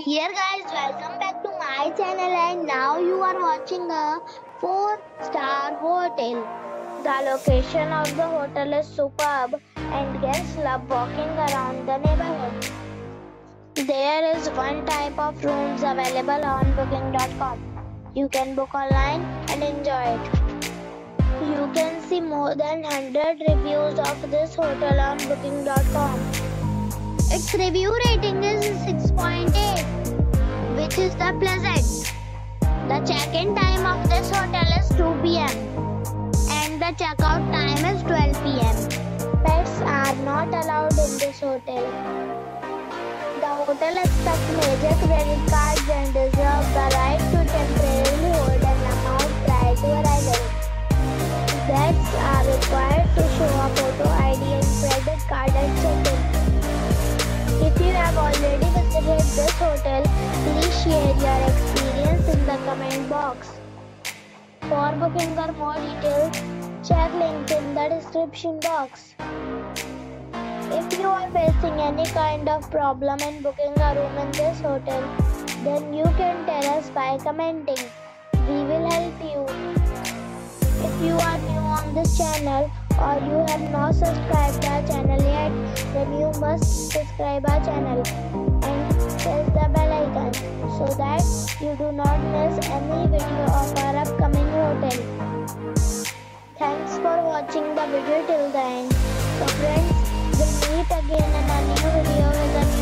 Dear guys, welcome back to my channel and now you are watching a 4-star hotel. The location of the hotel is superb and guests love walking around the neighborhood. There is one type of rooms available on booking.com. You can book online and enjoy it. You can see more than 100 reviews of this hotel on booking.com. Its review rating is 6.8, which is the pleasant. The check-in time of this hotel is 2 p.m. and the checkout time is 12 p.m. Pets are not allowed in this hotel. The hotel accepts major credit cards and reserves the right to temporarily hold an amount prior to arrival. Guests are required to show a photo ID and credit card at check-in. If you have already visited this hotel, please share your experience in the comment box. For booking or more details, check link in the description box. If you are facing any kind of problem in booking a room in this hotel, then you can tell us by commenting. We will help you. If you are new on this channel or you have not subscribed our channel yet, then you must subscribe our channel and press the bell icon so that you do not miss any video of our upcoming hotel. Thanks for watching the video till the end. So friends, we'll meet again in a new video with a new